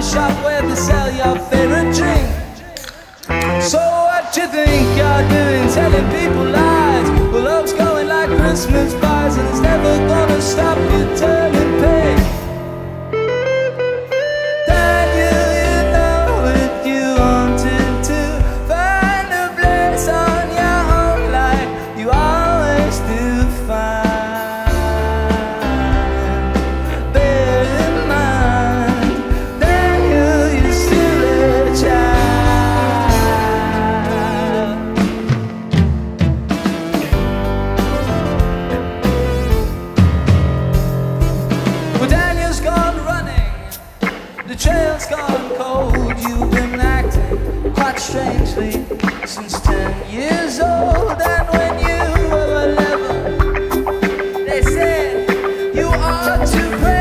shop where they sell your favorite drink. So what you think you're doing, telling people lies? Well, love's going like Christmas pies, and it's never gonna stop you turning pink. Daniel, you know what you wanted to, find a place on your own like you always do find. Bear in mind, Daniel, you're still a child. Well, Daniel's gone running, the trail's gone cold. You've been acting quite strangely since 10 years old. And when you were 11, they said you ought to pray.